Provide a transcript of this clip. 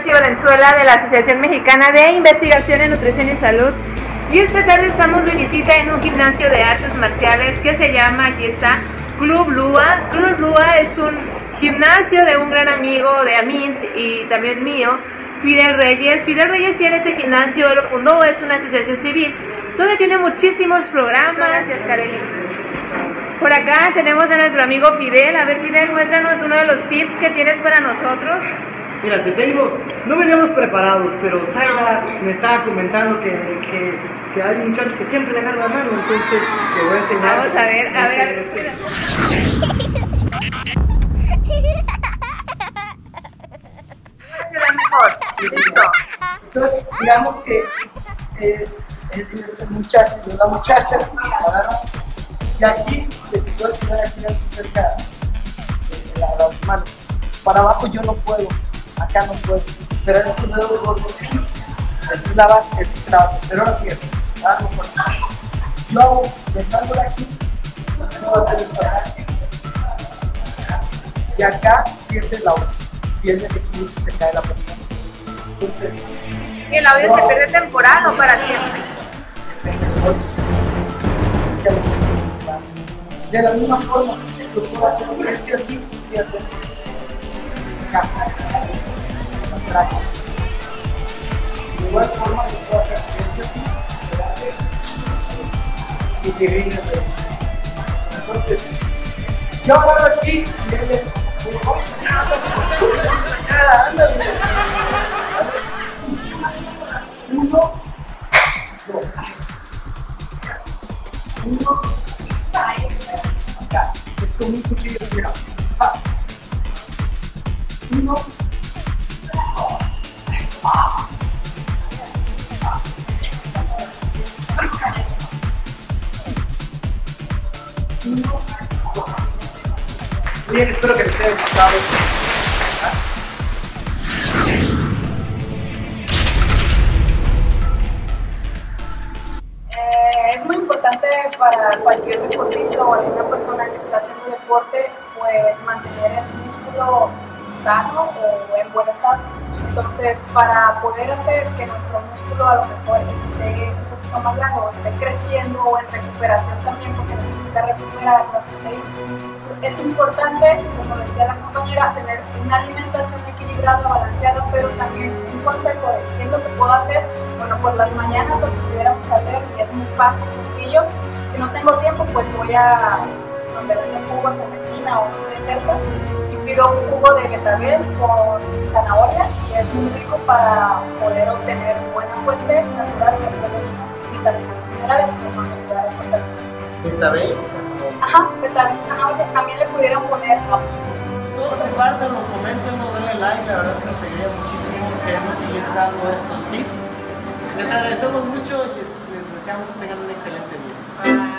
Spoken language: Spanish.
Nancy Valenzuela de la Asociación Mexicana de Investigación en Nutrición y Salud. Y esta tarde estamos de visita en un gimnasio de artes marciales que se llama, aquí está, Club Lua. Club Lua es un gimnasio de un gran amigo de Amins y también mío, Fidel Reyes. Fidel Reyes tiene este gimnasio, lo fundó, es una asociación civil donde tiene muchísimos programas. Gracias, Kareli. Por acá tenemos a nuestro amigo Fidel. A ver, Fidel, muéstranos uno de los tips que tienes para nosotros. Mira, te tengo, no veníamos preparados, pero Zaira me estaba comentando que hay un muchacho que siempre le agarra la mano, entonces te voy a enseñar. Vamos a ver, espera. Mejor. Sí, listo. Entonces, digamos que es el muchacho y la muchacha, agarra, y aquí, que se puede tirar aquí cerca de las manos. Para abajo yo no puedo, acá no puedo, pero estos dedos gordos sí. Esa es la base, pero ahora fíjate, agarro por aquí. Yo hago, me salgo de aquí, no va a ser esto acá. Y acá pierde el equilibrio y se cae la persona. Entonces, ¿y el audio se pierde temporal o para siempre? De la misma forma, lo puedo hacer así, fíjate esto. Acá, atrás. De igual forma, lo puedo hacer así, y que viene de. Entonces, yo agarro aquí y él es. Ándale. 1, 2. 1. Acá. Es con un cuchillo, mira. Fácil. 1. 2. 1, 2. Bien, espero que les haya gustado. Es muy importante para cualquier deportista o alguna persona que está haciendo deporte, pues mantener el músculo sano o en buen estado. Entonces, para poder hacer que nuestro músculo a lo mejor esté un poquito más grande o esté creciendo o en recuperación también, porque necesita recuperar las proteínas, es importante, como decía la compañera, tener una alimentación equilibrada, balanceada, pero también un consejo de qué es lo que puedo hacer. Bueno, por las mañanas lo que pudiéramos hacer, y es muy fácil, sencillo. Si no tengo tiempo, pues voy a donde venden jugos en la esquina o no sé, cerca, y pido un jugo de betabel con zanahoria, y es muy rico para poder obtener buena fuente natural de vitaminas y minerales que nos van a ayudar a fortalecer. Betabel y zanahoria. Ajá, betabel y zanahoria. También le pudieran poner Compártanlo, coméntenlo, denle like, la verdad es que nos seguiría muchísimo, queremos seguir dando estos tips. Les agradecemos mucho y les deseamos que tengan un excelente día.